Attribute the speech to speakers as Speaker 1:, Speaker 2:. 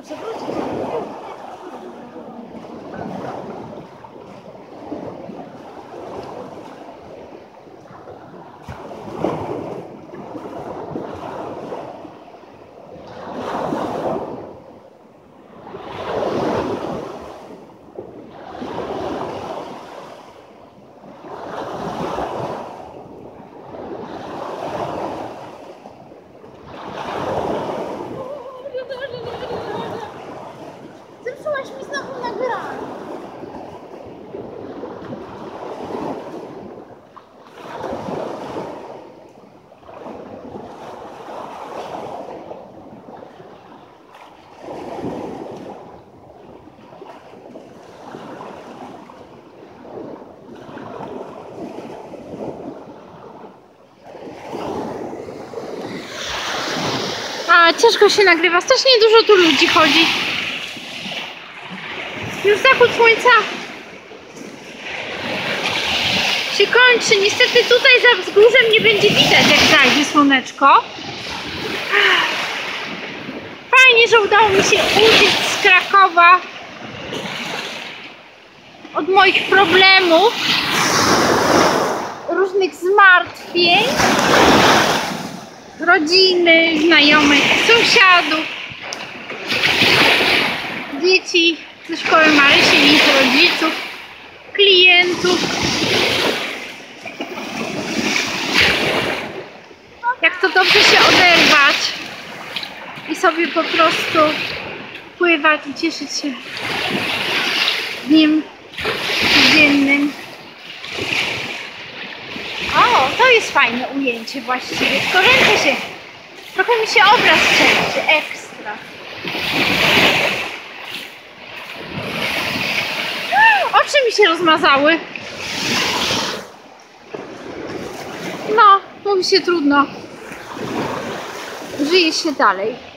Speaker 1: Ciężko się nagrywa, strasznie dużo tu ludzi chodzi. Już zachód słońca się kończy. Niestety tutaj za wzgórzem nie będzie widać, jak zajdzie słoneczko. Fajnie, że udało mi się uciec z Krakowa od moich problemów, różnych zmartwień, rodziny, znajomych, sąsiadów, dzieci ze szkoły Marysi, ich rodziców, klientów. Jak to dobrze się oderwać i sobie po prostu pływać i cieszyć się dniem codziennym. O, to jest fajne ujęcie właściwie, tylko ręce się, trochę mi się obraz trzęsie, ekstra. Oczy mi się rozmazały. No, mówi się trudno. Żyje się dalej.